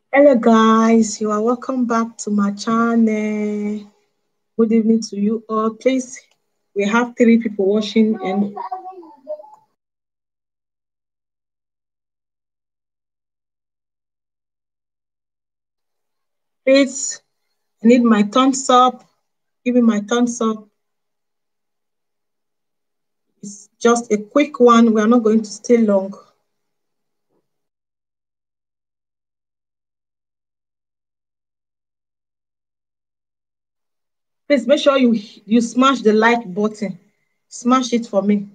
Hello guys, you are welcome back to my channel. Good evening to you all. Please, we have three people watching and please, I need my thumbs up. Give me my thumbs up. It's just a quick one. We are not going to stay long. Please make sure you smash the like button. Smash it for me.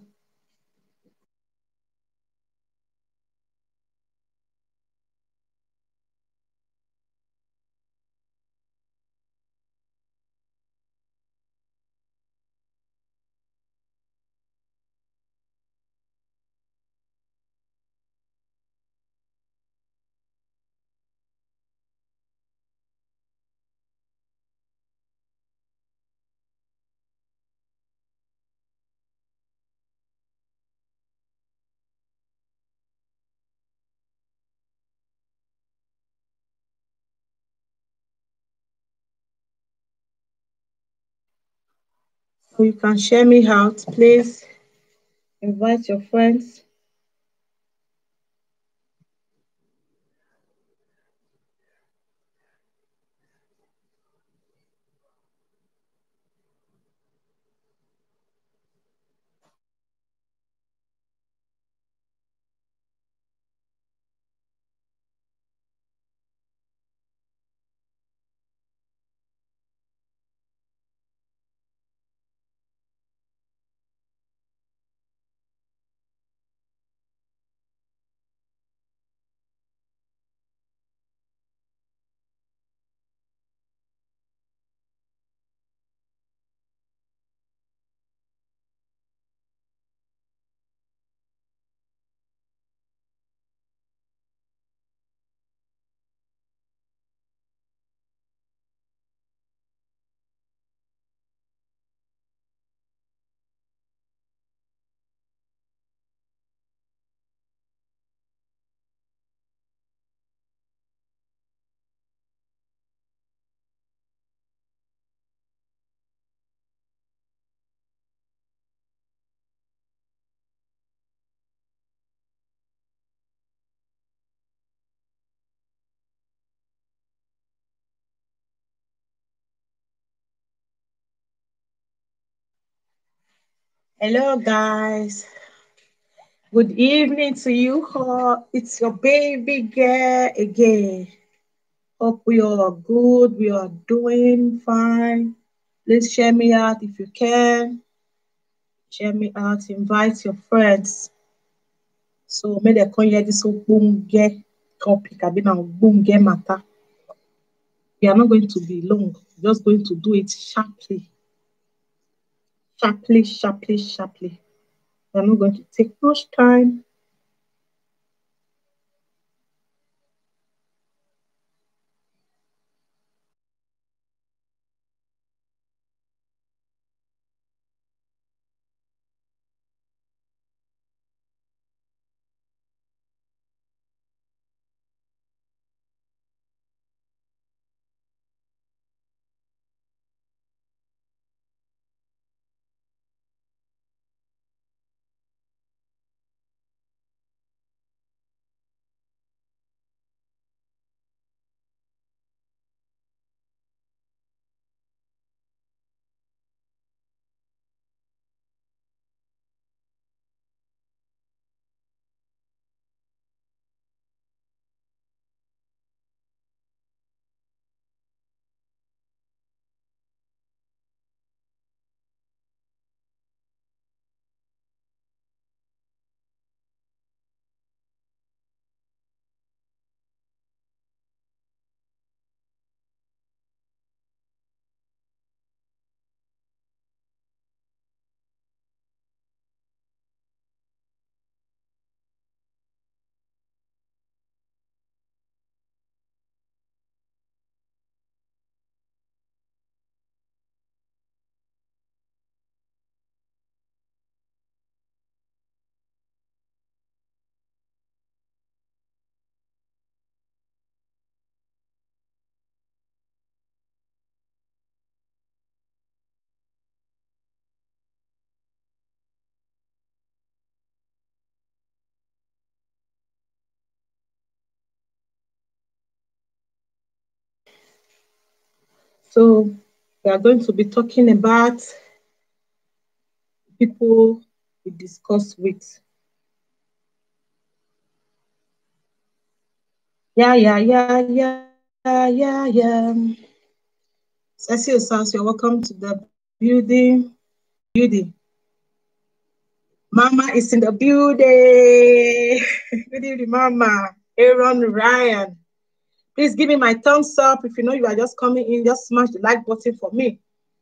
So you can share me out. Please invite your friends. Hello guys. Good evening to you all. It's your baby girl again. Hope we all are good. We are doing fine. Please share me out if you can. Share me out. Invite your friends. So may they come hear this boom get topic. I've been on boom get matter. We are not going to be long. Just going to do it sharply, sharply, sharply, sharply. We are not going to take much time. So we are going to be talking about people we discuss with. Yeah. Cecil Sans, you're welcome to the building. Beauty. Mama is in the building. Good evening, Mama. Aaron Ryan. Please give me my thumbs up. If you know you are just coming in, just smash the like button for me.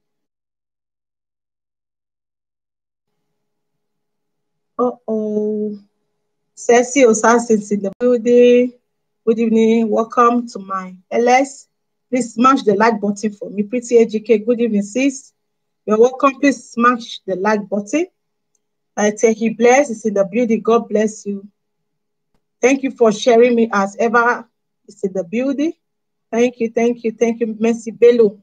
Uh-oh. Cecil Sans is in the building. Good evening. Welcome to my LS. Please smash the like button for me. Pretty AGK. Good evening, sis. You're welcome. Please smash the like button. I tell he bless. It's in the building. God bless you. Thank you for sharing me as ever. It's in the building. Thank you, Mercy Bello.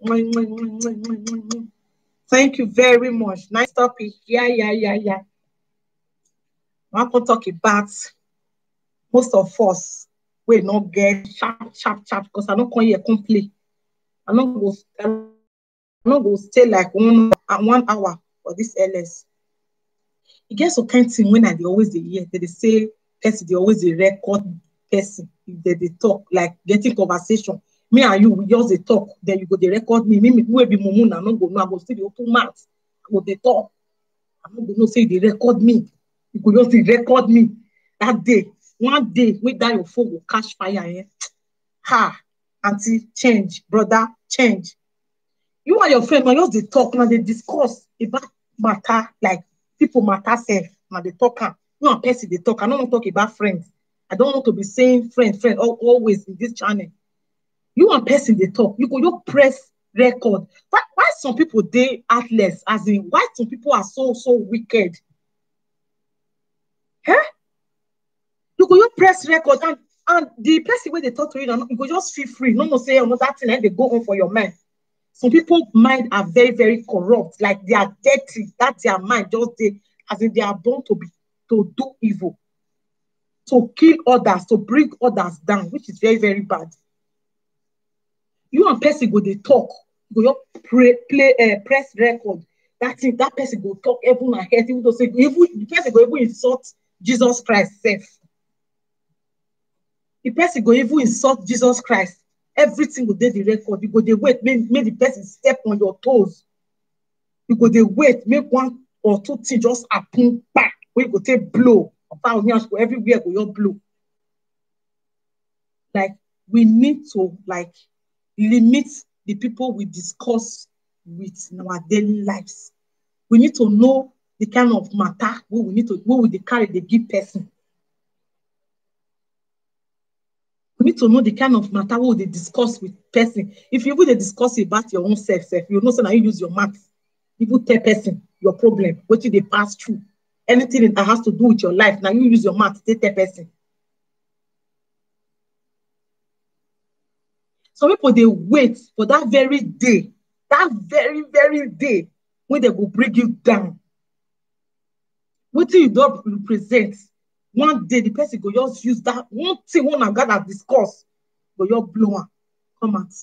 Thank you very much. Nice topic. Yeah. I want to talk about most of us will not get sharp, because I don't come here complete. I'm not go stay like 1 hour for this LS. It gets some kind of thing when I always hear they say person, they always record person if they talk, like getting conversation. Me and you, we just talk, then you go they record me. Me will be mumu na no go no, I go still the open mouth. I go they talk. I'm not gonna say they record me. You could just record me that day. One day, with that your phone will catch fire. Eh? Ha, auntie, change, brother, change. You and your friend, now just they talk, now they discuss about matter, like people matter self, now they talk. You and person they talk. I don't want to talk about friends. I don't want to be saying friend, always in this channel. You and person they talk. You go, you press record. Why some people they heartless? As in, why some people are so wicked? Huh? You go, you press record, and the person where they talk to you, you go just feel free. No say another thing, and they go on for your mind. Some people's mind are very corrupt, like they are dirty. That's their mind, just they, as if they are born to do evil, to kill others, to bring others down, which is very bad. You and person go they talk, go press record. That thing, that person go talk even ahead, even though say the person go even insult Jesus Christ self. The person go even insult Jesus Christ. Everything will do the record. You go they wait, make the person step on your toes. You go they wait, make 1 or 2 things just happen back. We go take blow. Everywhere go your blow. Like we need to limit the people we discuss with in our daily lives. We need to know the kind of matter what we carry the give person. We need to know the kind of matter what they discuss with person. If you would discuss about your own self, you know, so now you use your mouth. You would tell person your problem, what you they pass through. Anything that has to do with your life, now you use your mouth to tell person. Some people they wait for that very day, that very day when they will bring you down. What you don't represent. One day the person go just use that one thing one and God have discussed, but your blower come out.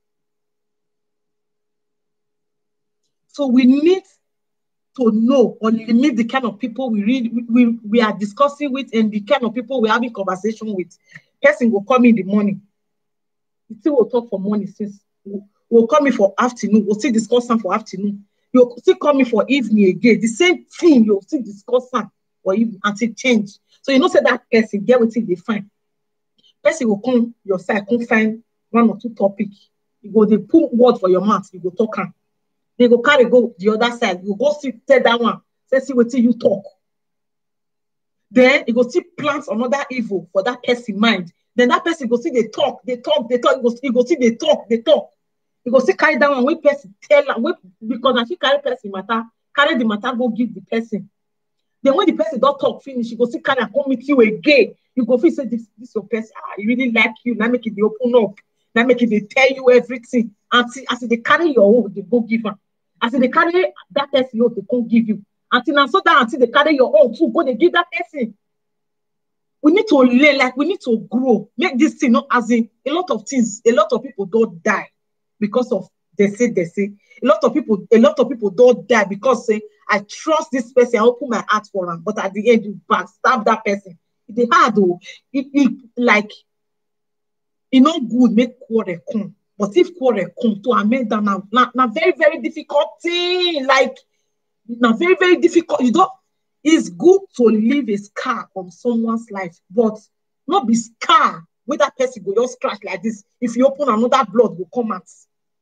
So we need to know or limit the kind of people we are discussing with and the kind of people we're having conversation with. Person will come in the morning. We still will talk for morning since we'll come in for afternoon. We'll still discuss some for afternoon. You'll still come in for evening again. The same thing you'll still discuss some for evening until change. So you know say that person get what they find. Person will come your side, come find 1 or 2 topics. You go they put word for your mouth, you go talk am. They go carry go the other side. You go see tell that one. Say see what you talk. Then you go see plant another evil for that person mind. Then that person go see they talk. You go see they talk. You go see carry that one when person tell am because as she carry person matter, carry the matter go give the person. Then when the person don't talk finish, you go see carry and come meet you again. You go feel say this your person. He really like you. Now make it they open up. Now make it they tell you everything. And as they carry your own, they go give am. As they carry that person, they can't give you. Until they carry your own too, go they give that person. We need to learn, like we need to grow. Make this thing not as in a lot of things, a lot of people don't die because of They say. A lot of people don't die because say I trust this person, I open my heart for him, but at the end you backstab that person. It's hard though. Like not good make quarrel come. But if quarrel come to amend them now very, very difficult thing. Like now very, very difficult. You don't it's good to leave a scar on someone's life, but not be scar where that person go just scratch like this. If you open another blood will come out.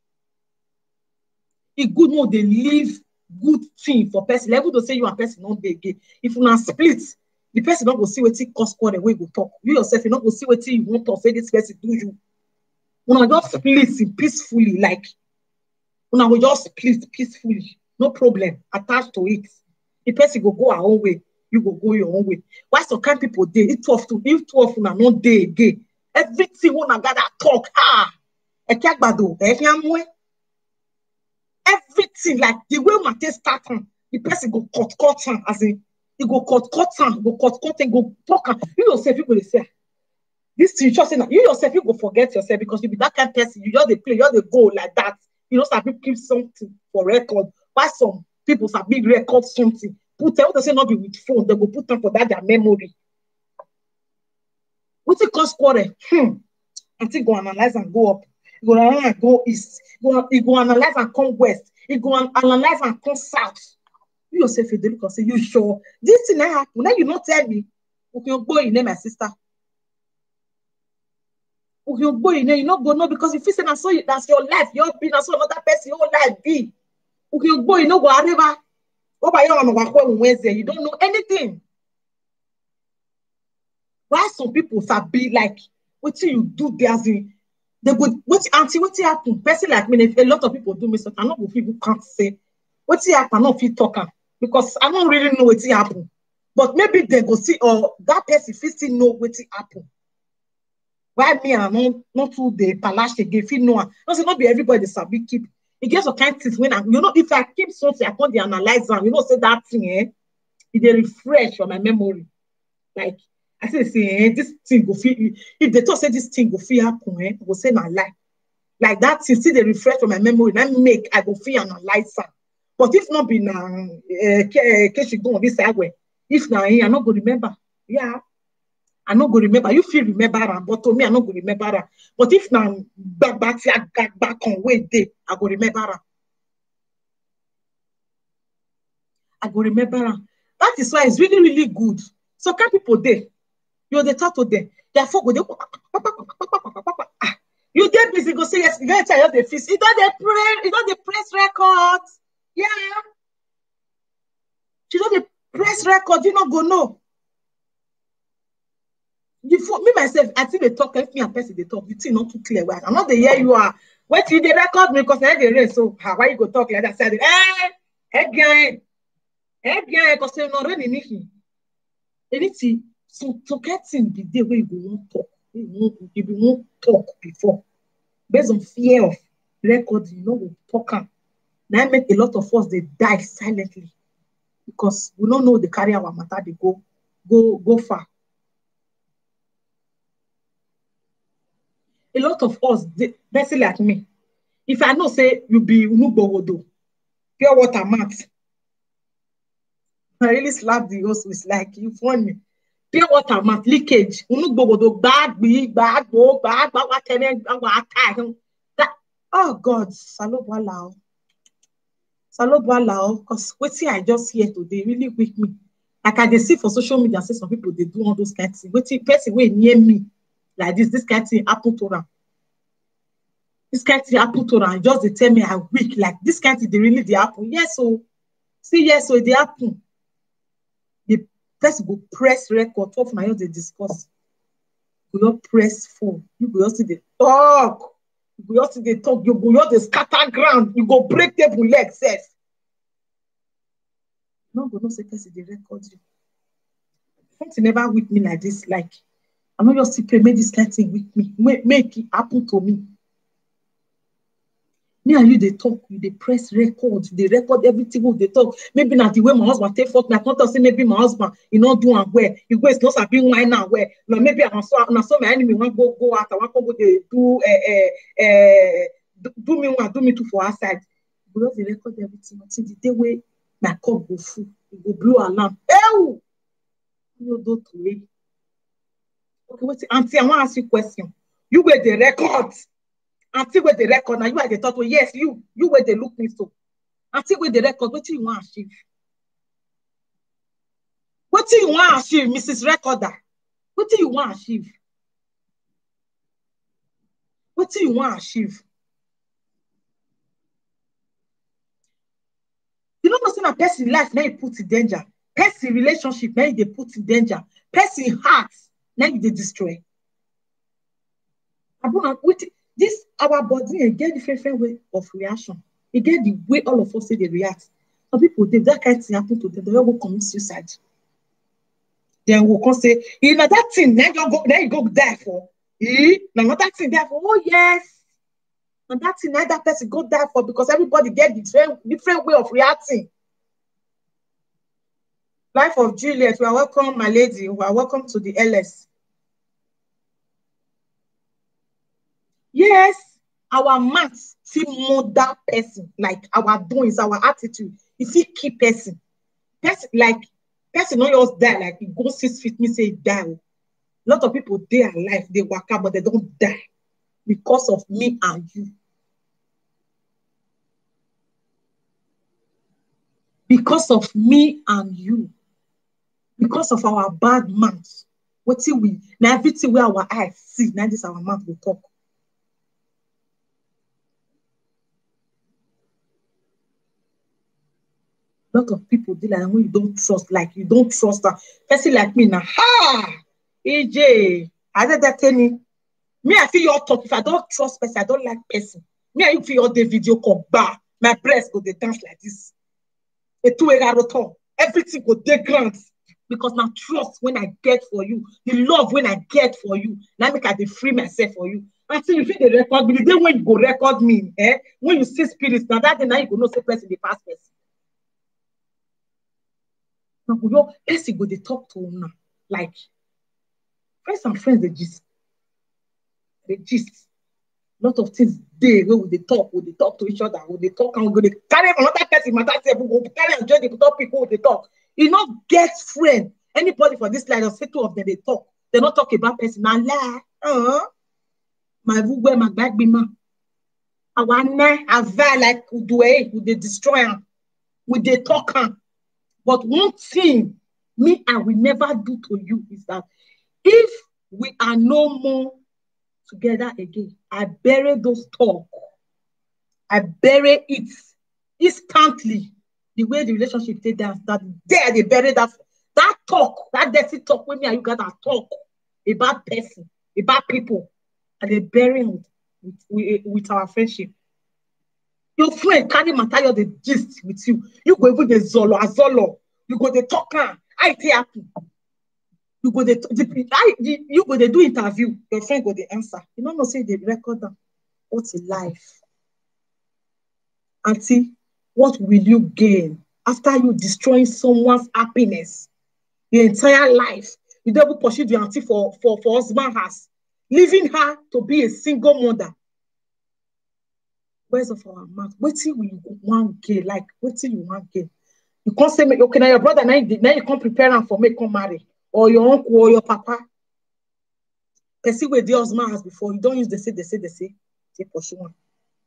It good no they leave good thing for person. Level to say you and person not dey again. If you not split, the person not go see what cause quarrel where go talk. You yourself you not go see what you want to say this person do you. When I just split peacefully, like when I will just split peacefully, no problem attached to it. The person go her own way, you go your own way. Why some kind people dey? If 12 una not dey again, everything when I gather talk, everything like the way my taste start on, the person go cut on, as in he go cut on, go talk on. You yourself, you go say this thing, you just say you yourself, you go forget yourself because you be that kind of person, you just play, you just go like that. You know, some people keep something for record. Why some people some big record something? Put them, say not be with phone, they go put them for that their memory. What's it cause quarrel? I think go analyze and go up. Go analyze and go east. Go analyze and come west. You go analyze and come south. You yourself, you look and say, you sure this thing happen? Now you not tell me. Okay, you go in there, my sister. Okay, you go in there, you not go no because if you say that's your life, your be that's another person, your life be. Okay, you go, you know go arriba. Go by your on Wednesday. You don't know anything. Why some people be like, what you do there? They would what happen? Person like me, if a lot of people do me something, I know what people can't say. What happen? I not feel talking because I don't really know what happen. But maybe they go see or that person still know what happen. Why me and not to the palace again? Feel no, no, not be everybody sabi keep. It gets some kind of things when if I keep something, I can't analyze them. Say that thing, it refresh on my memory. Like I say, this thing go feel. If they talk say this thing go feel happen, I go say my life. Like that thing, see they refresh on my memory. And I go feel analyze them. But if not be now, case you go on this side way. If now, I not go remember. Yeah. I not go remember. You feel remember her, but to me, I not go remember her. But if now back on way day, I go remember her. I go remember her. That is why it's really, really good. So can people there? You're the talk to them. Therefore, go you get busy, go say yes, you get tired of the feast. You don't the press record. Yeah. You don't the press record, you not go no. Before me myself, I think they talk, if me and person they talk, you think not too clear. Well, I'm not the year you are. Wait till they record me because I didn't race. So why you go talk like that? Said, again, because they're not really anything. Anything. So to get in the day where you won't talk, you won't talk before. Based on fear of record, you know, we talk. Now make a lot of us they die silently because we don't know the carry our matter, they go far. A lot of us, basically like me, if I know say you be Unubowodo, pure water mat, I really slap the host with like you funny. Pure water mat leakage, Unubowodo, bad, oh God, Salobwa Lao, because what I just hear today really weak me. Like I see for social media, say some people they do all those kinds of things. What person way near me like this kind of thing happen to them. This kind of thing happen to them. Just they tell me I'm weak. Like this kind of thing, they really they happen. Yes, so see, yes, so they happen. The person go press record. Talk my they discuss. You go press phone. You go see the talk. You go see the talk. You go the scatter ground. You go break table leg self. No go no say person they record you. Something never with me like this. Like I'm not just secret. Make this kind of thing with me. Make it happen to me. Me and you, they talk, they press record, they record everything they talk. Maybe not the way my husband take fuck, not to say maybe my husband, you know, do and where. You go, it's not being wine now where. Now maybe I saw my enemy want go out, I want to go they do me one, do me two for outside. We just dey record everything until the day where my cup go full, it go blow alarm. Ew! You do to me. Okay, wait, auntie, I want to ask you a question. You were the record. Auntie, where the record now, you are the thought. Well, yes, you were the look me so. Auntie, where the record, what do you want to achieve? What do you want to achieve, Mrs. Recorder? What do you want to achieve? What do you want to achieve? You don't know that person life now you put in danger. Person relationship now they put in danger. Person heart now they destroy. This our body get different way of reaction. It get the way all of us say they react. Some people they that kind of thing happen to them, they will commit suicide. Then we'll come say, you know that thing, then you go die for. Now that thing there for, oh yes. And that thing that person go die for because everybody get different way of reacting. Life of Juliet, we are welcome, my lady. We are welcome to the LS. Yes, our maths see model person, like our doings, our attitude. If he keep person not just die, like he go 6 feet, me say die. A lot of people they are alive, they work out, but they don't die because of me and you. Because of me and you. Because of our bad mouth. What see we now everything where our eyes see, now this our mouth will talk. A lot of people do like when you don't trust, like you don't trust that person like me now. Ha! EJ, I said that any. Me, I feel your talk. If I don't trust person, I don't like person. Me, I feel the video call bar. My breast go they dance like this. Everything go dey grand. Because now trust when I get for you, the love when I get for you, now make I dey free myself for you. Until you feel the record me, the day when you go record me, when you see spirits, now that day now you go know say person the past person. Now go person go dey talk to una like friends and friends they gist. A lot of things they where they talk to each other, they talk and we go carry another person matter say we go carry and join the topic who they talk. You not get friend. Anybody for this line of say two of them they talk. They not talk about person. Now lie. My vugwe my back be man. I want like would they destroy them? Would they talk them? But one thing me I will never do to you is that if we are no more together again, I bury those talk. I bury it instantly. The way the relationship take down, that there they bury that talk, that dirty talk with me and you got that talk about person, about people, and they bury with our friendship. Your friend carry matter the gist with you. You go even the zolo. You go the talk I happen. You go they do interview. Your friend go the answer. You don't know say they record them. What's a life? Auntie, what will you gain after you destroying someone's happiness? The entire life. You never pursue the auntie for husband house, leaving her to be a single mother. Where's of our mouth? What till we want gain? Like what till you want gain? You can't say okay now your brother now you can't prepare him for me come marry. Or your uncle or your papa. Can see where the husband has before. You don't use they say. Say pursue one.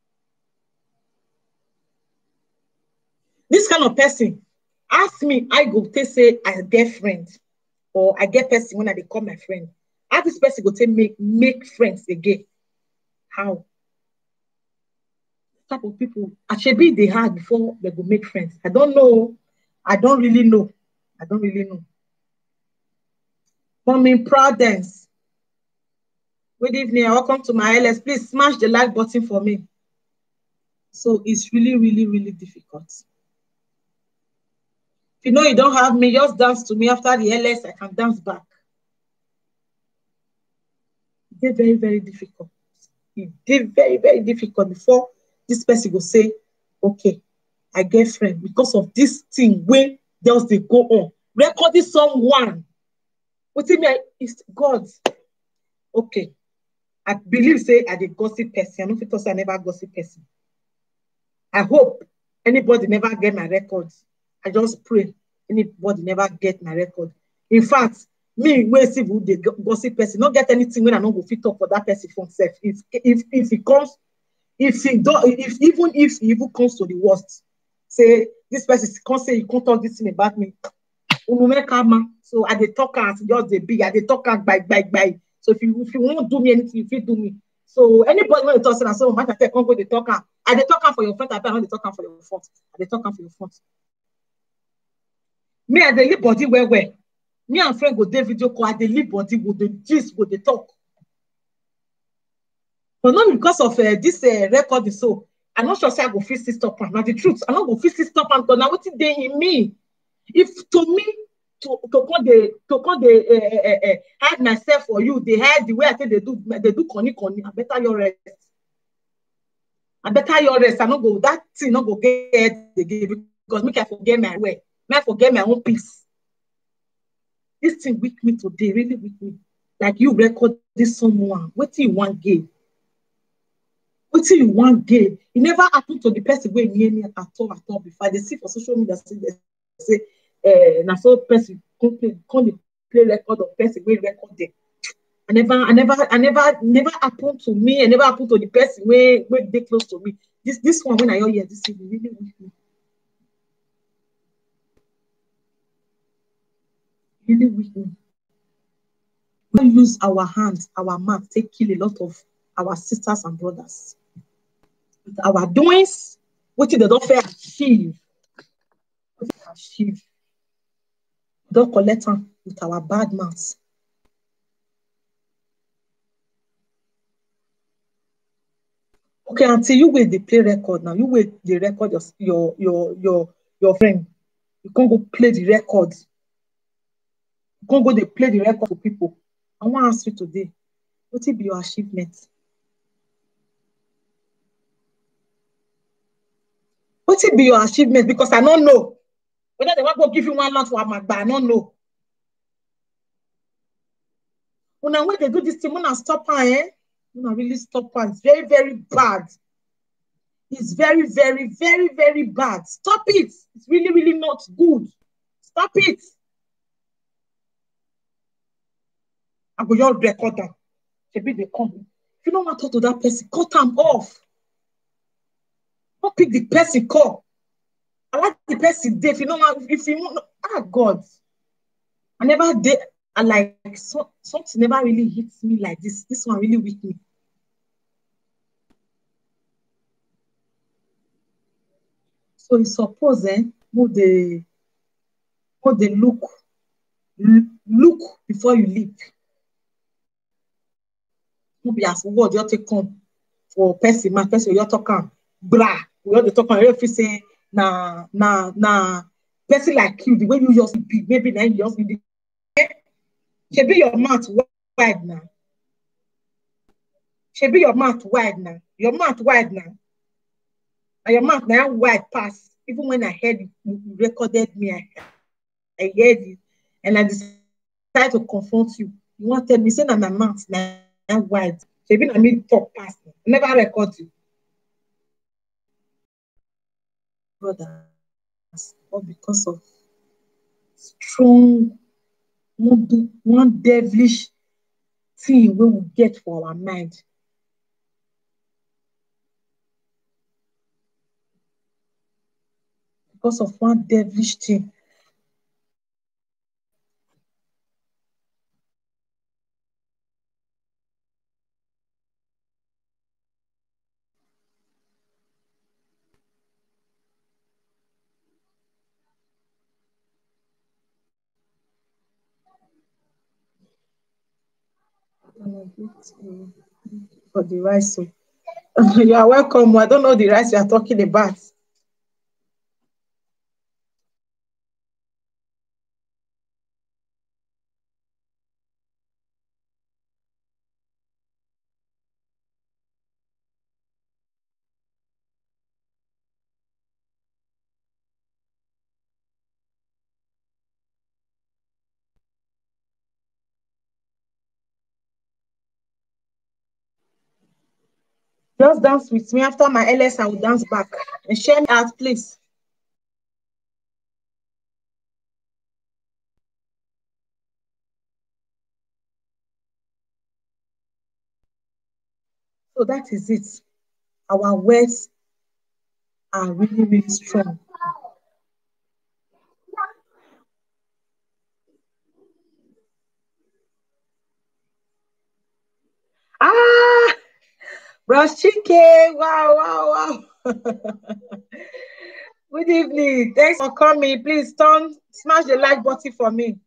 This kind of person, ask me, I go to say I get friends or I get person when I become my friend. Ask this person go to make friends again. How? Type of people actually they had before they go make friends. I don't know. I don't really know. Mommy Prudence. Good evening. Welcome to my LS. Please smash the like button for me. So it's really difficult. If you know you don't have me, just dance to me after the LS. I can dance back. It's very difficult. It's very difficult before this person will say, okay, I get friend because of this thing where else they go on. Recording someone. What do you mean? It's God. Okay. I believe say I the gossip person. I don't fit say I never gossip person. I hope anybody never get my records. I just pray anybody never get my record. In fact, me wey see who the gossip person, not get anything when I don't go fit talk for that person for himself. If he comes, if he do, if he even comes to the worst, say this person can't say you can't talk this thing about me. So I dey talk as just the big, I dey talk as by. So if you won't do me anything, if you do me. So anybody when you talk say so much I say come go dey talk am. I dey talk am for your front, I don't dey talk am for your front. I dey talk am for your front. Me I dey leave body well. Me and friend go dey video call, I dey leave body, go dey gist, go dey talk. But not because of this record so. I'm not sure say I go fit still stop am. Now the truth, I don't go fit still stop am because now wetin dey in me. If to me to come dey hide myself for you, they hide the way I say they do conny. I better your rest. I better your rest. I no go that thing no go get again because make I forget my way. Make I forget my own peace. This thing weak me today, really weak me. Like you record this someone, what you want give? What you want give? It never happened to the person wey near me at all before. They see for social media say na so person come play record of person wey record them. Never happened to me. It never happened to the person wey dey close to me. This one when I hear this evening really weak me. Really weak me. We use our hands, our mouth, take kill a lot of our sisters and brothers. With our doings, what they don't fair achieve. Don't collect them with our bad mouths. Okay, until you wait the play record now, you wait the record your friend. You can't go play the record. You can't go they play the record for people. I want to ask you today, what will be your achievement? What will be your achievement? Because I don't know. Whether they want to give you 1 land for Amagba, I don't know. When they do this thing, when I stop her, when I really stop her, it's very, very bad. It's very, very, very, very bad. Stop it. It's really, really not good. Stop it. I go your record them. Maybe they come. If you don't want to talk to that person, cut them off. Don't pick the person call. I like the person there. If you don't want, if you want, God. I never did. I like something never really hits me like this. This one really weak me. So you suppose, would they look before you leap. No be as word you take come for person, man, person you talk am, blah. We all dey talk am. You feel say na person like you, the way you just be, maybe na you just be. Shebi your mouth wide now. Shebi your mouth wide now. Your mouth wide now. And your mouth now wide pass. Even when I heard you recorded me, I heard it, and I decided to confront you. You want to tell me, say that my mouth now wide. Shebi na me talk pass. I never record you. Brothers, all because of strong, one devilish thing we will get for our mind. Because of one devilish thing. For the rice. So. You are welcome. I don't know the rice you are talking about. Just dance with me. After my LS, I will dance back. And share me out, please. So that is it. Our words are really, really strong. Ah, Bros Chike. Wow, wow, wow. Good evening. Thanks for coming. Please smash the like button for me.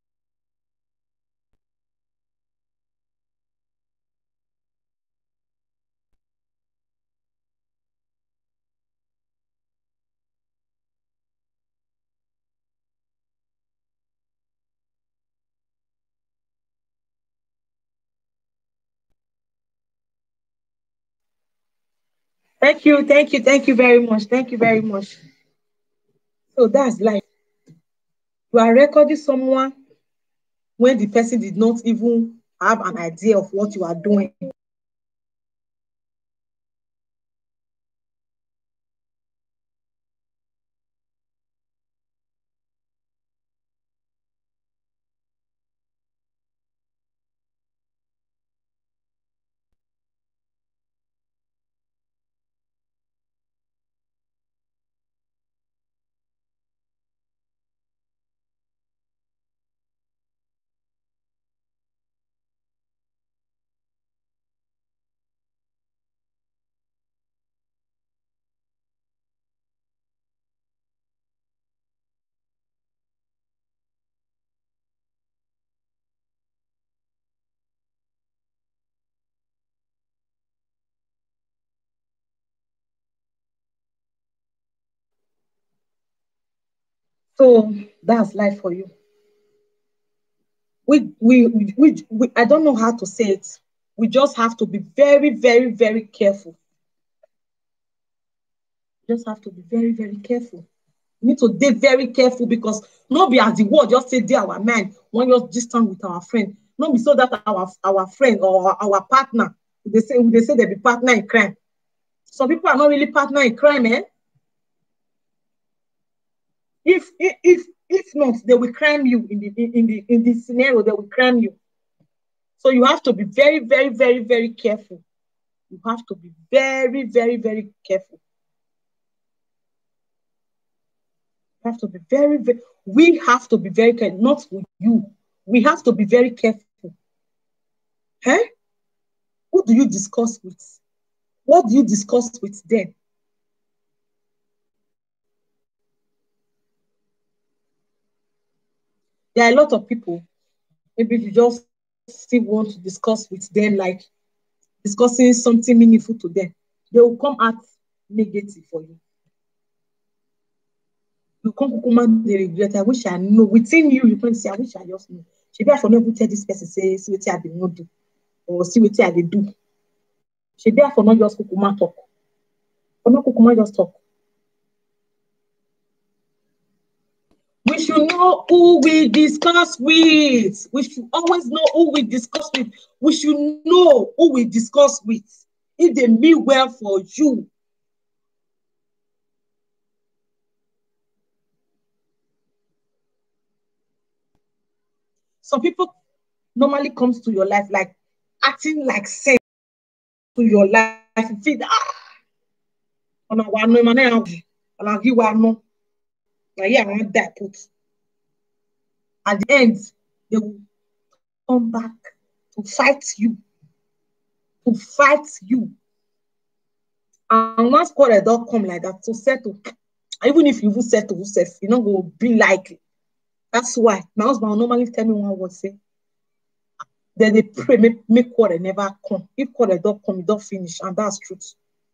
Thank you, thank you, thank you very much. Thank you very much. So that's life. You are recording someone when the person did not even have an idea of what you are doing. So that's life for you. I don't know how to say it. We just have to be very, very, very careful. Just have to be very, very careful. We need to be very careful because not be as the word just say there our mind when you're distant with our friend. Not be so that our friend or our partner they say they be partner in crime. Some people are not really partner in crime, eh? If not, they will crime you in the scenario. They will crime you. So you have to be very, very, very, very careful. You have to be very, very, very careful. You have to be very, very. We have to be very careful. Not with you. We have to be very careful. Huh? Who do you discuss with? What do you discuss with them? There are a lot of people. Maybe you just still want to discuss with them, like discussing something meaningful to them. They will come out negative for you. You come kukuma dey regret. I wish I know. Within you, you can say, I wish I just know. Maybe I for not tell this person, say, see what I did not do, or see what I did do. Maybe I for not just kukuma talk. For not kukuma just talk. We should know who we discuss with. We should always know who we discuss with. We should know who we discuss with. If they mean well for you. Some people normally comes to your life like acting like sense to your life. You feel on a one man and I'll give one no. Yeah, I want that put. At the end, they will come back to fight you. To fight you. And once quarrel don't come like that, to settle. Even if you will settle yourself, you're not going to be likely. That's why my husband will normally tell me one word, say, then they pray, make quarrel never come. If quarrel don't come, it don't finish, and that's truth.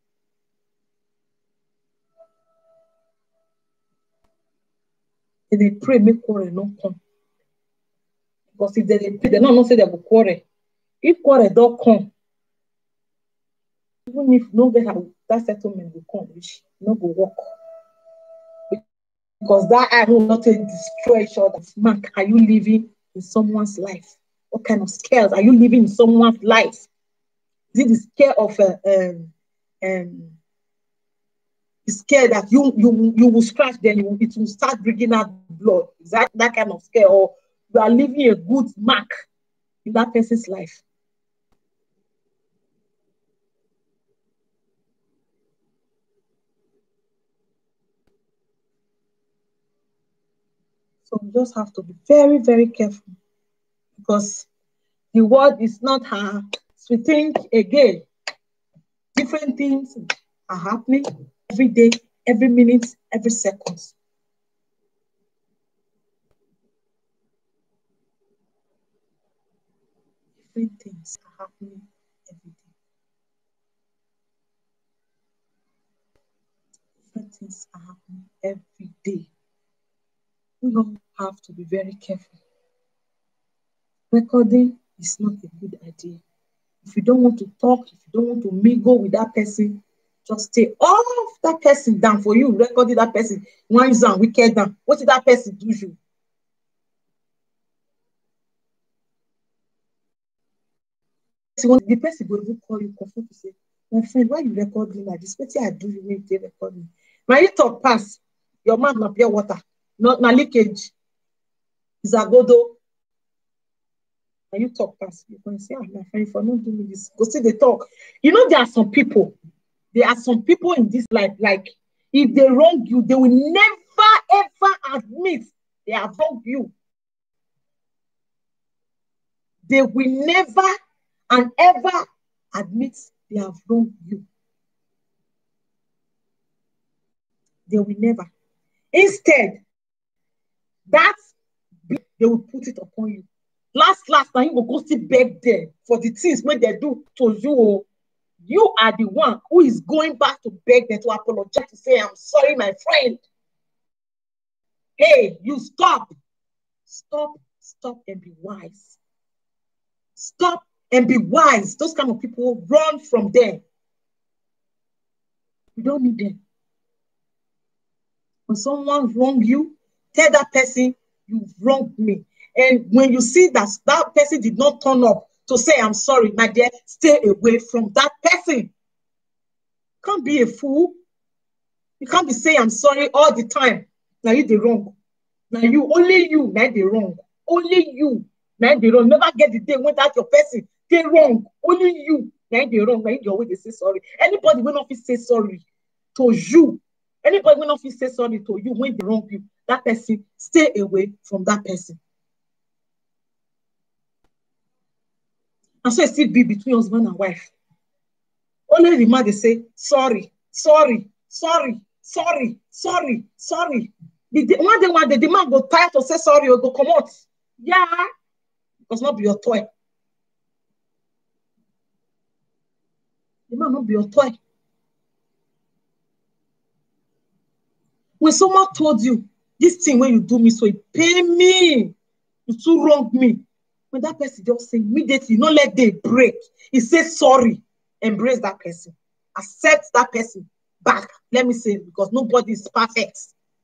Then they pray, make quarrel not come. Because if they pray, they don't say they will quarrel. If quarrel don't come, even if no get that settlement will come, which no go work. Because that eye will not destroy each other. Mark, are you living in someone's life? What kind of scales are you living in someone's life? Is it the scale of scared that you will scratch, then it will start bringing out blood. Is that kind of scare, or you are leaving a good mark in that person's life? So we just have to be very, very careful, because the world is not her. We think again, different things are happening every day, every minute, every second. Different things are happening every day. Different things are happening every day. We all have to be very careful. Recording is not a good idea. If you don't want to talk, if you don't want to mingle with that person, just stay off that person down. For you recording that person, one and wicked down. What did that person do you? The person will even call you, confirm to say, my friend, why you record me like this? What I do you when they record me? My you talk pass, your mouth na pure water, not na leakage. Is a godo. And you talk pass, you can say, my friend, if I don't do me this, go see the talk. You know, there are some people in this life, like, if they wrong you, they will never, ever admit they have wronged you. They will never and ever admit they have wronged you. They will never. Instead, that they will put it upon you. Last, now you will go still beg them for the things when they do to you. You are the one who is going back to beg them to apologize, to say, I'm sorry, my friend. Hey, you stop. Stop and be wise. Stop and be wise. Those kind of people, run from them. You don't need them. When someone wrong you, tell that person, you've wronged me. And when you see that that person did not turn up to say, I'm sorry, my dear, stay away from that person. You can't be a fool. You can't be saying, I'm sorry all the time. Now you the wrong. Now only you, now the wrong. Only you, now the wrong. Never get the day when that your person, they wrong. Only you, now the wrong. Now you always they say sorry. Anybody will not say sorry to you. Anybody will not say sorry to you when they wrong you. That person, stay away from that person. And so it still be between husband and wife. Only the man they say sorry. One day the man go tired to say sorry or go come out. Yeah, because not be your toy. The man not be your toy. When someone told you this thing when you do me, so it pay me, you too wrong me. When that person just say immediately, not let them break. He says sorry, embrace that person, accept that person back. Let me say, because nobody is perfect.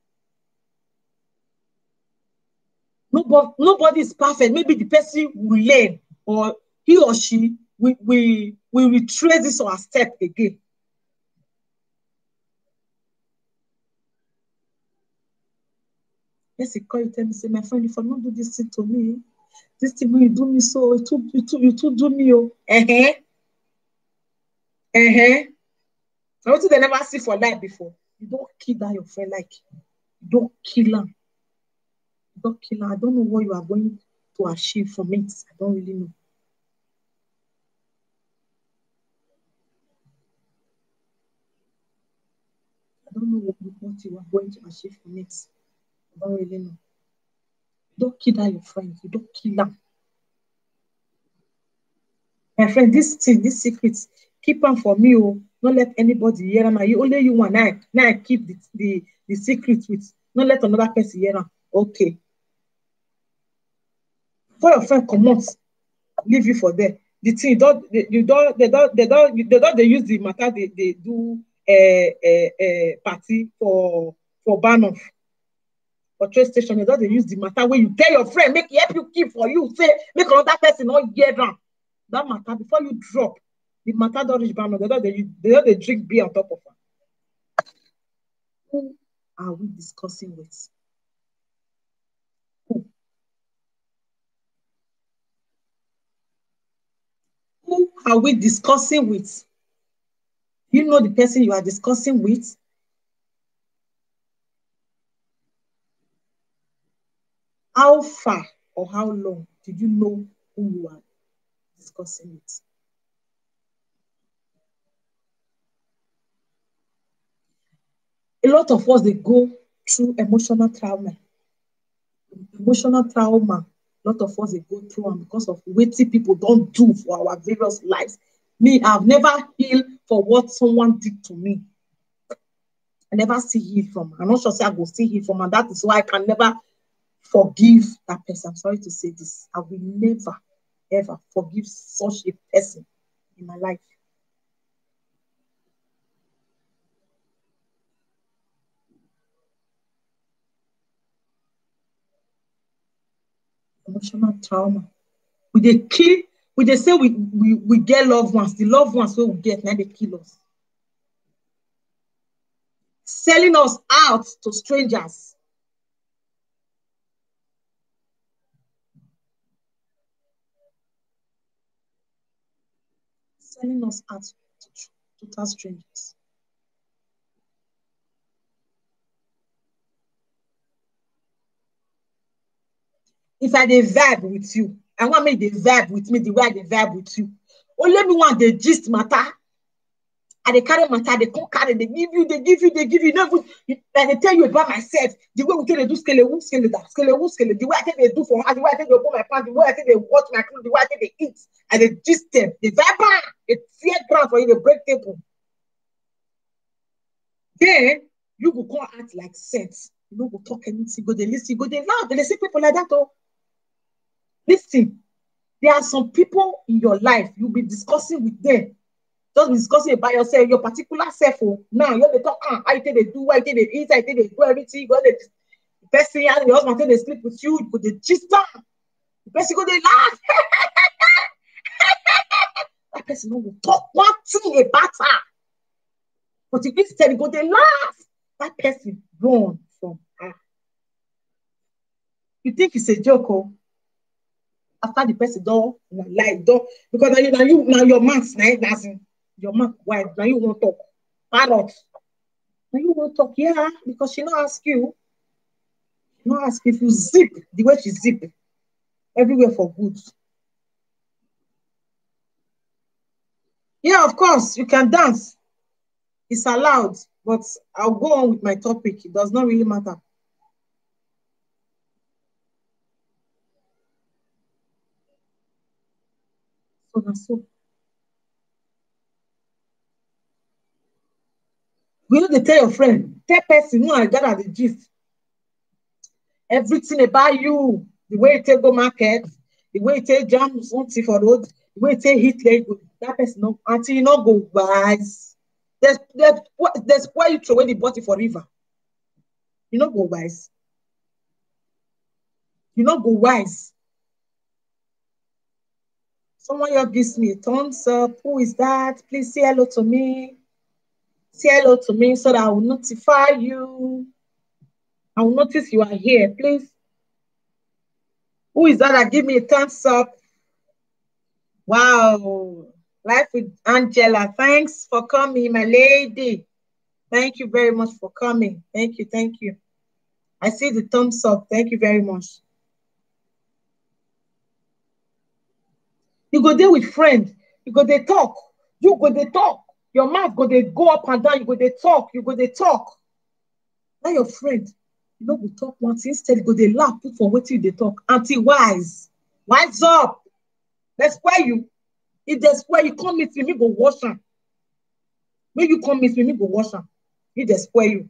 Nobody is perfect. Maybe the person will learn, or he or she will retrace this or a step again. Yes, he call you, tell me, say, my friend, if I don't do this thing to me, this thing when you do me so, you too do me, oh. I want they never see for life before. You don't kill that your friend, like, you don't kill him. You don't kill him. I don't know what you are going to achieve from it. I don't really know. I don't know what you are going to achieve from it. I don't really know. Don't kill that your friend. You don't kill them. My friend, this thing, this secret, keep them for me. Oh, not let anybody hear them. You only you and I. Now I keep the secret with. Not let another person hear them. Okay. For your friend come out, leave you for there. The thing they use the matter they do party for Banoff. For train station, they use the matter where you tell your friend, make help you keep for you, say, make another person not hear them. That matter before you drop. The matter don't reach Bama. They don't drink beer on top of her. Who are we discussing with? Who? Who are we discussing with? You know the person you are discussing with? How far or how long did you know who you are discussing with? A lot of us, they go through emotional trauma. Emotional trauma, a lot of us, they go through them because of what people don't do for our various lives. Me, I've never healed for what someone did to me. I never see heal from. I'm not sure say I go see heal from, and that is why I can never forgive that person. I'm sorry to say this. I will never, ever forgive such a person in my life. Emotional trauma. We they kill, we they say we get loved ones. The loved ones we get, now they kill us. Selling us out to strangers. Selling us out to total strangers. If I dey vibe with you, I want me to vibe with me the way I dey vibe with you. Only me want the gist matter. I dey carry matter, they come carry, they give you, they give you, they give you. No, and they tell you about myself. The way we tell they do scale that, scale. The way I think they do for her, the way I think they open my pants, the way I think they watch my clothes, the way I think they eat, and they gist them. They vibe, they tear ground for you, they break table. Then you go come act like sense. You no go talk anything, go they listen, go they laugh. They see people like that. Oh, listen. There are some people in your life you'll be discussing with them. Just be discussing about yourself, your particular self. Oh, now you're the talk, how you think they do, how you think they eat, how you think they do everything. You go the person and your husband think they sleep with you, you go the gist down. The person go they laugh. That person no will talk one thing about her. But if instead go they laugh, that person run from her. You think it's a joke, oh? After the person don't like don't because now your mouth now your mouth wide now you won't talk parrot now you won't talk yeah because she not ask you not ask if you zip the way she zip everywhere for good. Yeah, of course you can dance. It's allowed, but I'll go on with my topic. It does not really matter. So we know they tell your friend, tell person, no, I got the gist. Everything about you, the way you take go market, the way you take jam something for road, the way you take hit leg, that person no until you not go wise. There's why you throw away the bottle for river. You not go wise. You not go wise. Someone here gives me a thumbs up. Who is that? Please say hello to me. Say hello to me so that I will notify you. I will notice you are here. Please. Who is that? Give me a thumbs up. Wow. Life with Angela. Thanks for coming, my lady. Thank you very much for coming. Thank you. Thank you. I see the thumbs up. Thank you very much. You go there with friends. You go there talk. You go there talk. Your mouth go there go up and down. You go there talk. You go there talk. Now your friend, you know, we talk once instead, you go there laugh, put for what you they talk. Auntie wise. Wise up. That's why you. If that's why you come meet me go wash them. When you come meet me go wash them. If they spoil you.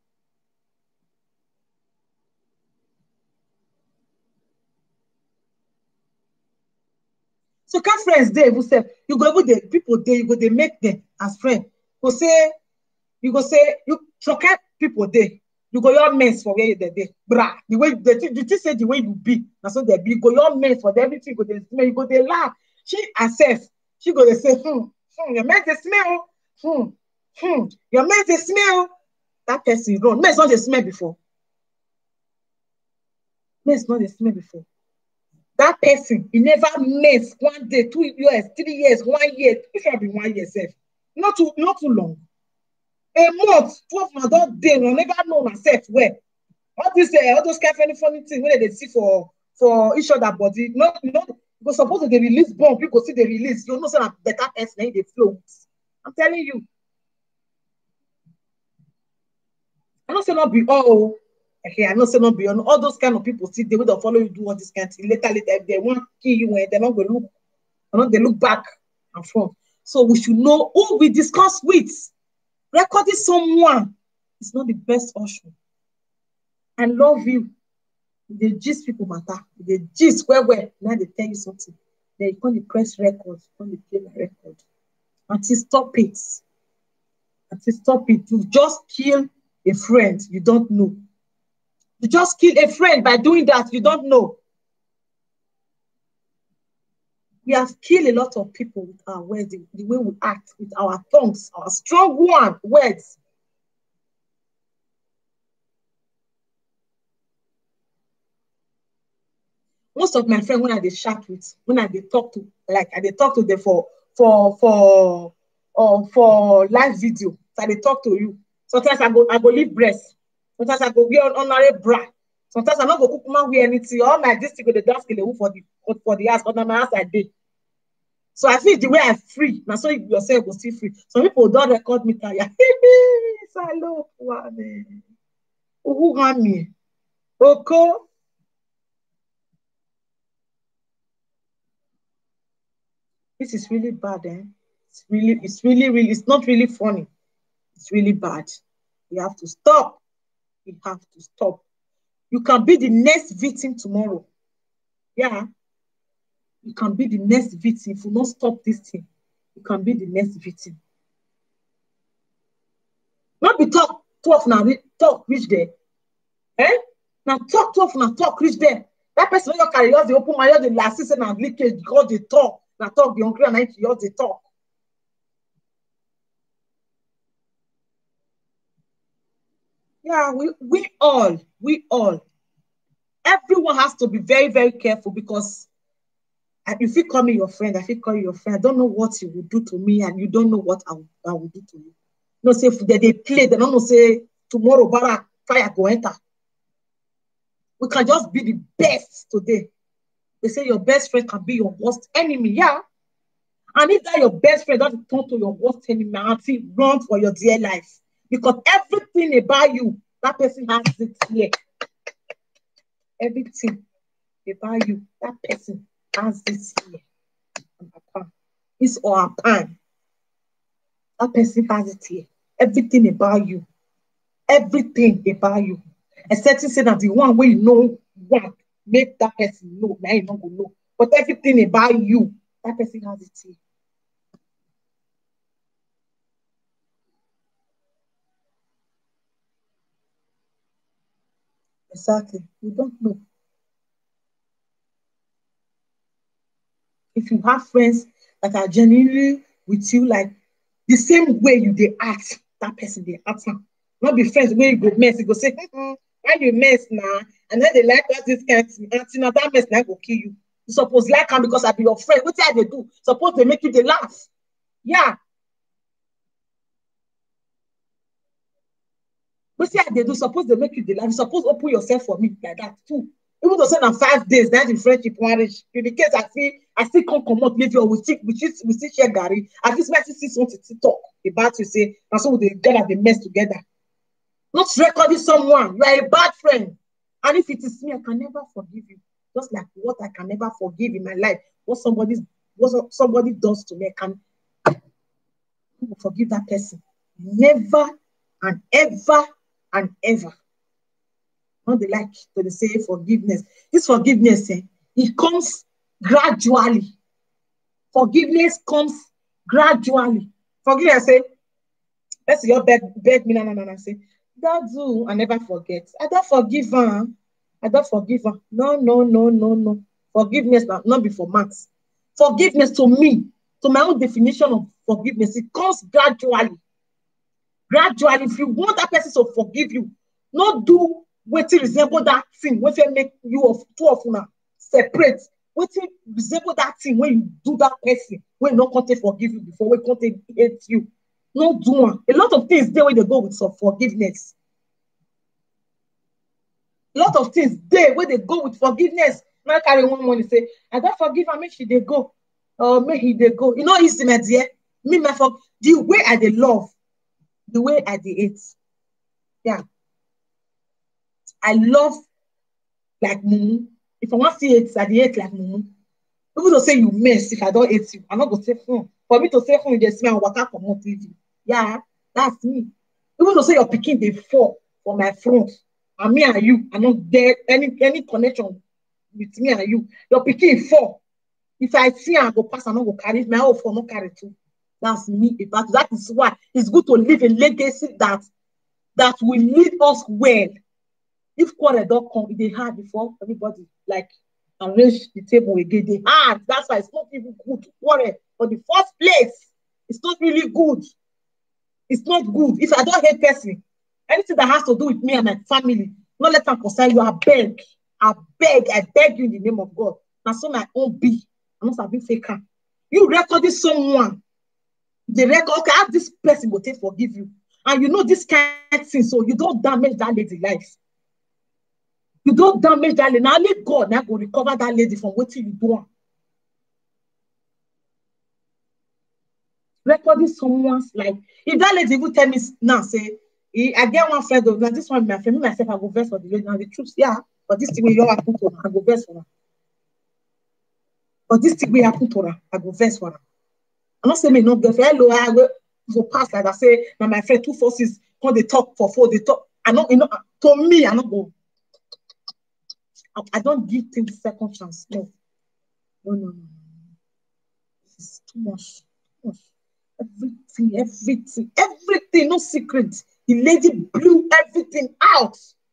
So can friends there who say you go over the people there, you go they make them as friends. Go say, you go say you forget people there. You go your mess for where you there. Bra. The way you say the way you be. That's what they be. You go your mess for everything. You go they laugh. She herself, she go they say, Your man dey smell. Your man dey smell. That person run. Men's not dey smell before. Men's not dey smell before. That person, he never mess 1 day, 2 years, 3 years, 1 year. It should be 1 year safe. Not too long. A month, 12 months, don't day, we never know myself where. All those kind of funny things when they see for each other body. Because suppose they release bomb, people see they release. You know, say a better person, they float. I'm telling you. I don't say not be all. Okay, I know say not be all those kind of people see they will follow you do all this kind of thing. Later, if they want to kill you when they're not going to look, they look back and front. So we should know who we discuss with. Recording someone is not the best option. I love you. The gist people matter. The gist where now they tell you something. They can't press records, can't play my record. Until stop it. Until stop it. You just kill a friend you don't know. You just kill a friend by doing that you don't know. We have killed a lot of people with our words, the way we act, with our tongues, our strong words. Most of my friends, when I chat with, when I talk to, like I talk to them for live video, so I talk to you. Sometimes I go leave breast. Sometimes I go wear honorary bra. Sometimes I not go cook wear anything. All my this thing go the dance for the house, under my house I did. So I feel the way I'm free. Now so yourself will still free. Some people don't record me tired. So I love one. Who harm me? Oko. This is really bad, eh? It's not really funny. It's really bad. You have to stop. You have to stop. You can be the next victim tomorrow. Yeah. You can be the next victim. If you don't stop this thing, you can be the next victim. Not be talk 12 now, talk reach there. Eh? Now talk 12 now, talk reach there. That person when you carry yours, they open my ear, the last season and leakage, because they talk. Now talk the hungry and I yours, they talk. Yeah, we all. Everyone has to be very, very careful because if you call me your friend, I feel call you your friend. I don't know what you will do to me, and you don't know what I will do to you. No, say if they play, they don't know say tomorrow bara fire go enter. We can just be the best today. They say your best friend can be your worst enemy. Yeah. And if that your best friend doesn't turn to your worst enemy, auntie, run for your dear life. Because everything about you, that person has it here. Everything about you, that person has this here. His or her pan. That person has it here. Everything about you. Everything about you. Except to say that the one where you know what make that person know. Now you don't go know. But everything about you, that person has it here. Exactly. You don't know. If you have friends that are genuinely with you, like the same way you they act, that person they act. Not be friends where you go mess, you go say, why you mess now? And then they like all this kind of thing. Now that mess now go kill you. You suppose like them because I be your friend. What they do? Suppose they make you they laugh. Yeah. But see how they do, suppose they make you the life. Suppose open yourself for me like that too. Even though say na 5 days, that's the friendship marriage. In the case I still can't come out, maybe we still share Gary. At least I still want to talk about you say, and so they gather the mess together. Not recording someone. You are a bad friend. And if it is me, I can never forgive you. Just like what I can never forgive in my life. What somebody does to me, I can forgive that person. Never and ever and ever. Not they like to say forgiveness. This forgiveness, it comes gradually. Forgiveness comes gradually. Forgiveness, say, let's say your beg me, no, say, that do, I never forget. I don't forgive her. I don't forgive her. No. Forgiveness not before max. Forgiveness to me. So my own definition of forgiveness, it comes gradually. Gradually, if you want that person to forgive you, not do what resemble that thing, what make you of two of una separate. What resemble that thing when you do that person, when not want to forgive you before, when can't hate you. Not do one. A lot of things there when they go with some forgiveness. A lot of things there where they go with forgiveness. Now carry one money say, I don't forgive her, make she they go. Or make he they go. You know, easy, my dear. Me, my the way I they love, the way I they hate. Yeah. I love like mumu. If I want to see it, I hate like mumu. People don't say you mess if I don't hate you. I'm not gonna say For me to say you just me and waka come on TV. Yeah, that's me. People don't say your picking they fall for my front. And me and you are not there any connection with me and you. Your picking fall. If I see I go pass, I'm not go carry my own for not carry too. That's me. But that is why it's good to leave a legacy that will lead us well. If quarrel don't come, they hard before everybody like arrange the table again. They hard. That's why it's not even good to quarrel. But the first place, it's not really good. It's not good. If I don't hate person, anything that has to do with me and my family, not let them concern you. I beg, I beg you in the name of God. Now, so my own be. I'm not a big faker. You recording someone, the record, okay, how this person will take forgive you. And you know this kind of thing, so you don't damage that lady life. You don't damage that lady. Now, only God now will recover that lady from what you do. Recording someone's life. If that lady will tell me now, say, I get one friend, now this one, my friend, myself, I go verse for the lady. Now, the truth, yeah, but this thing will happen to her, I go verse for her. But this thing will happen to her, I go verse for her. I'm not saying me not get hello, I go pass like I say, now my friend, two forces, when they talk for four, they talk. I know, you know, to me, I don't go. I don't give things second chance. No. No. It's too much. Too much. Everything, no secret. The lady blew everything out.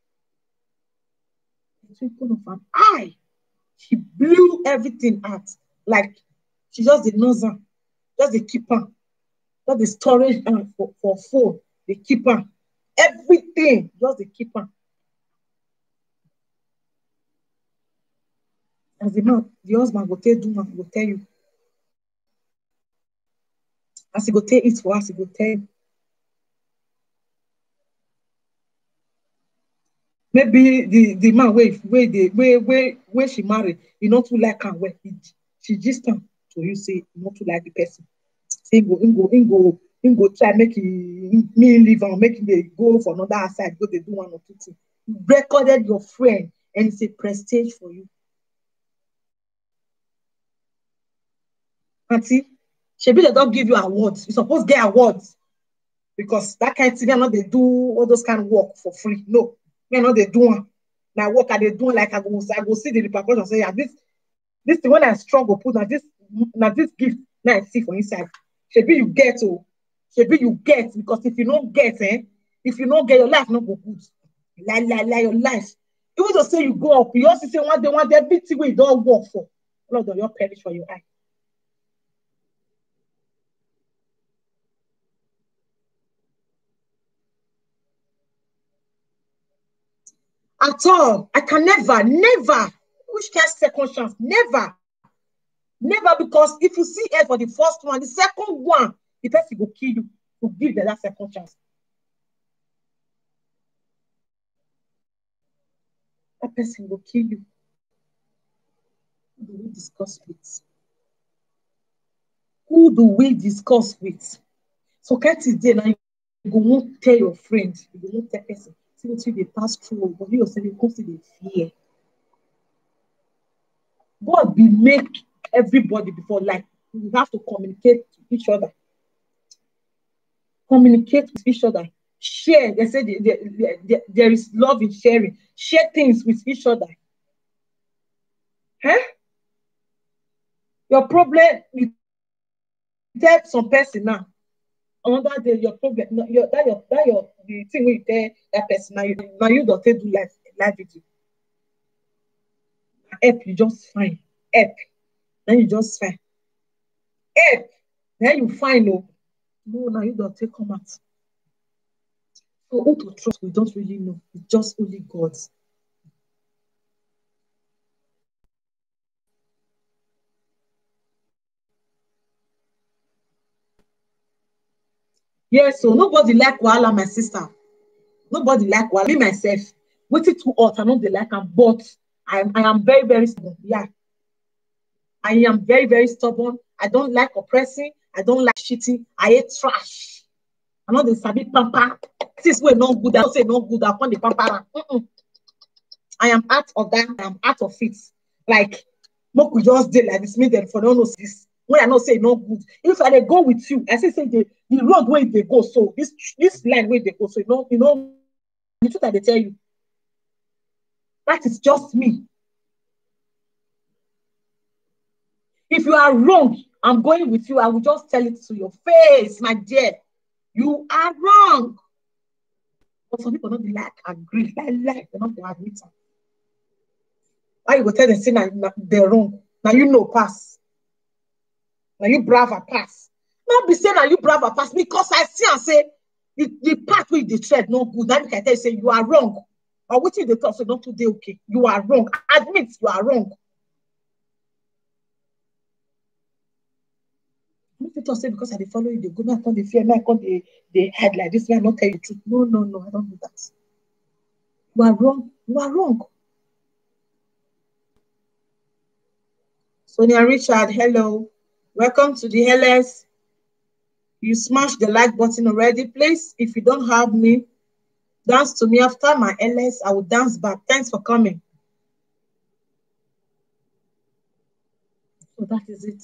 The twinkle of an eye. She blew everything out. Like, she just the nozzle, just the keeper, just the storage for phone, the keeper. Everything, just the keeper. As the man, the husband will tell woman, will tell you. As he go tell it for us, he go tell you. Maybe the man where she married, you not too like her where she just come to you say you not too like the person. Say go try make me leave and make him go for another side, go they do one or two things. You recorded your friend and it's a prestige for you. Auntie, Shebi they don't give you awards. You supposed to get awards because that kind of thing, they do all those kind of work for free. No, me not they do one. Now work are they doing like I go see the repercussions. Say, yeah, this thing when I struggle put now this gift now I see for inside. Shebi you get shebi you get because if you don't get if you don't get your life not go good. Like your life. Even to say you go up, you also say one day everything we don't work for. Lord, you perish for your eye. At all. I can never. Which can second chance? Never. Because if you see it for the first one, the second one, the person will kill you to give them that second chance. That person will kill you. Who do we discuss with? Who do we discuss with? So can't it there now you go won't tell your friend, you go won't tell person. See what they pass through, but you yourself you come to the fear. God will make everybody before like we have to communicate to each other. Communicate with each other. Share. They say there is love in sharing. Share things with each other. Huh? Your problem, you tell some person now. Another day, your problem, the thing where you tell that person now you don't do live video. Help, you just fine. Help. Then you just fine. Help. Then you find, no, now you don't take come out. So who to trust, we don't really know. It's just only God. Yes, so nobody like Wahala, my sister. Nobody like Wahala. Me myself, waiting too hot, I know they like them, but I am very, very stubborn. Yeah, I am very, very stubborn. I don't like oppressing. I don't like cheating. I hate trash. I know they sabi pamper. This way not good. I don't say not good. I want the pamper. I am out of that. I am out of it. Like, make we just dey like this, make them for don't know this. When I not say no good. If I dey go with you, I say the road where they go, so this line where they go, so the truth I dey tell you, that is just me. If you are wrong, I'm going with you. I will just tell it to your face, my dear. You are wrong. But some people don't be like agree, like they not go admit it. Why you go tell them say they're wrong? Now you know pass. Now you brava pass. Not be saying now you brava pass because I see and say the path with the tread no good. That can tell you say you are wrong. Or what you they talk so not today okay. You are wrong. Admit you are wrong. If you talk say because I dey follow you, they go now come they fear, now come they hide like this, I not tell you the truth. No, no, no, I don't do that. You are wrong. You are wrong. Sonia Richard, hello. Welcome to the LS. You smashed the like button already. Please, if you don't have me, dance to me after my LS. I will dance back. Thanks for coming. So that is it.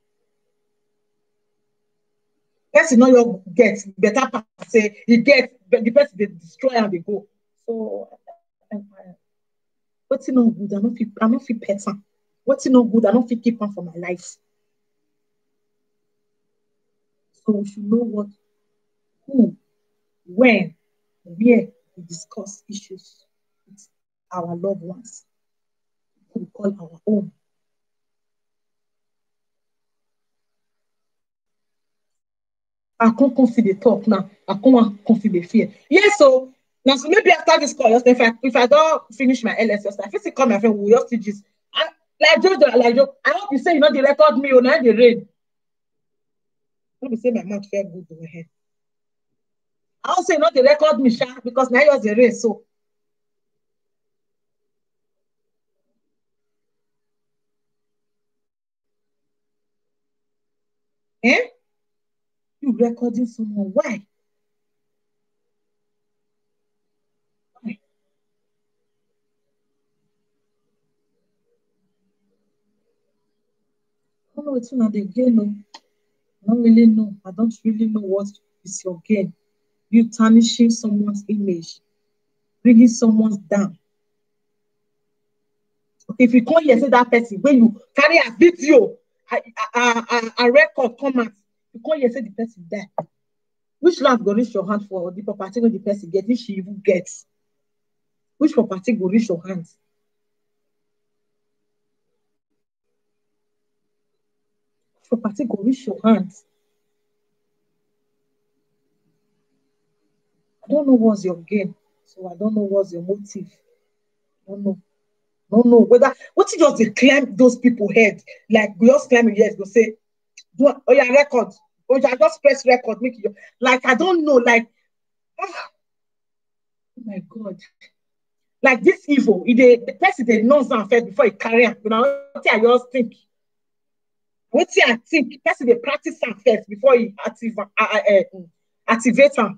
Person know your get better part say you get the person they destroy and they go. So what's no good? I don't feel person. What's no good? I don't feel keep on for my life. So we should know what, who, when, where we discuss issues with our loved ones. We call our own. I can't confide the talk now. I can't confide the fear. Yes, so now so maybe after this call, if I don't finish my LS, I feel call my friend, we'll just teach this. Like Jojo, like Jojo, I hope you say you know they record me on the rain. Let me say my mouth felt good over here. I also say not the record me, Sha, because now you're the race. So eh? You recording someone. Why? Why? I don't know what's not the gain. No. I don't really know. I don't really know what is your gain. You tarnishing someone's image, bringing someone down. Okay, if you come here say that person, when you carry a video, a record come out, you come here say the person die. Which land go reach your hand for the property when the person gets, if she even gets? Which property go reach your hands? Property go reach your hands. I don't know what's your gain, so I don't know what's your motive. I don't know. I don't know whether what you just they climb those people head like we just climb your head go say, oh yeah, record, oh yeah, just press record, make it like I don't know, like oh my god, like this evil. The person they knows and first before he carry on. You know what I just think. What I think, person they practice am first before he activate am.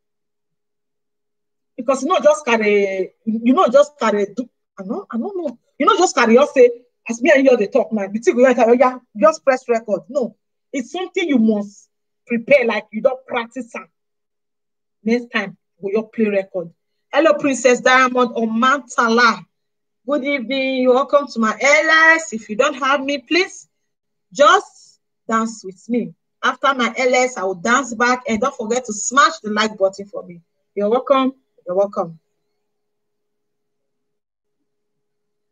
Because just carry do I don't know. You know, just carry us say, as me and you they talk now, the thing we oh, yeah, just press record. No, it's something you must prepare, like you don't practice am. Next time, will you play record? Hello, Princess Diamond on Mantala. Good evening. Welcome to my LS. If you don't have me, please just dance with me. After my LS, I will dance back, and don't forget to smash the like button for me. You're welcome. You're welcome.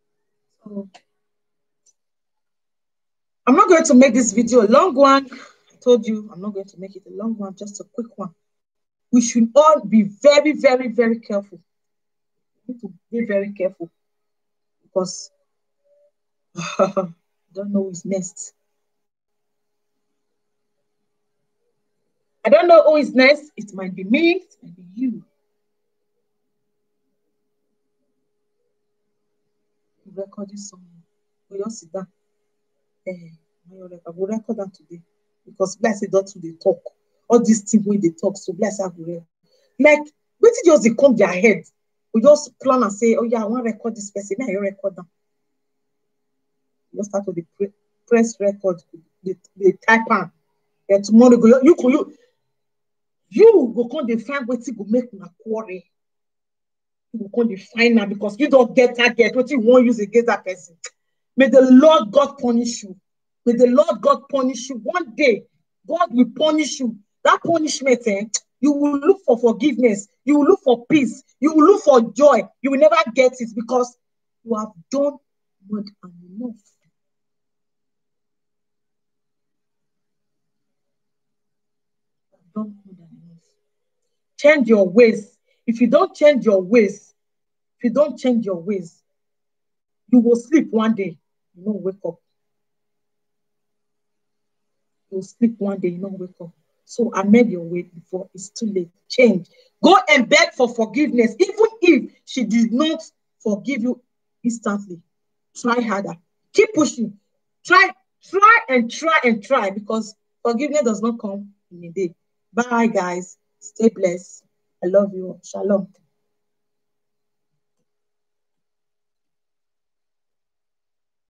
So, I'm not going to make this video a long one. told you I'm not going to make it a long one, just a quick one. We should all be very, very, very careful. We need to be very careful because don't know who's next. I don't know who is next. It might be me, it might be you. Record this song. We just sit down. I will record that today because bless it not to they talk. All these things when they talk, so bless I will. Like, when it just they come their head, we just plan and say, oh yeah, I want to record this person. Now you record them. You just start to the press record, they type on. And tomorrow go you go come they find what go make una quarry. You go come they find now because you don't get target what you want use against that person. May the Lord God punish you. May the Lord God punish you. One day, God will punish you. That punishment, you will look for forgiveness. You will look for peace. You will look for joy. You will never get it because you have done more than enough. You have done more than enough. Change your ways. If you don't change your ways, if you don't change your ways, you will sleep one day, you won't wake up. You'll sleep one day, you don't wake up. So amend your way before it's too late. Change. Go and beg for forgiveness. Even if she did not forgive you instantly, try harder. Keep pushing. Try because forgiveness does not come in a day. Bye, guys. Stay blessed. I love you. Shalom.